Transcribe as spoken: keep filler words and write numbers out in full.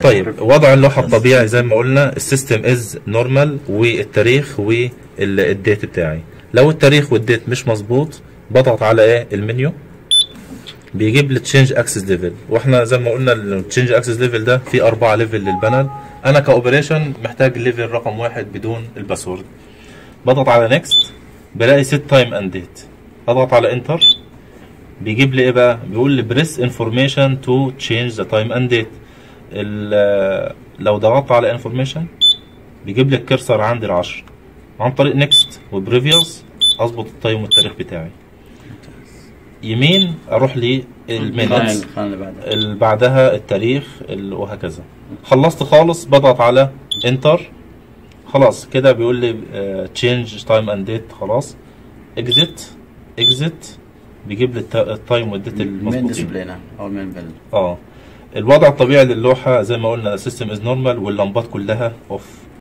طيب وضع اللوحه الطبيعي زي ما قلنا السيستم از نورمال والتاريخ والديت بتاعي. لو التاريخ والديت مش مظبوط بضغط على ايه المنيو بيجيب لي تشينج اكسس ليفل، واحنا زي ما قلنا التشينج اكسس ليفل ده في اربعه ليفل للبانل. انا كاوبريشن محتاج ليفل رقم واحد بدون الباسورد. بضغط على نيكست بلاقي سيت تايم اند ديت، اضغط على انتر بيجيب لي ايه بقى؟ بيقول لي بريس انفورميشن تو تشينج ذا تايم اند ديت. لو ضغطت على انفورميشن بيجيب لي الكرسر عندي العشر، عن طريق نيكست وبريفيوس اظبط التايم والتاريخ بتاعي. يمين اروح للمينتس اللي بعدها التاريخ وهكذا. خلصت خالص بضغط على انتر، خلاص كده بيقول لي تشينج تايم اند ديت. خلاص اكزيت اكزيت بيجيب لي التايم والديت المظبوطين. اه الوضع الطبيعي للوحه زي ما قلنا سيستم از نورمال واللمبات كلها اوف.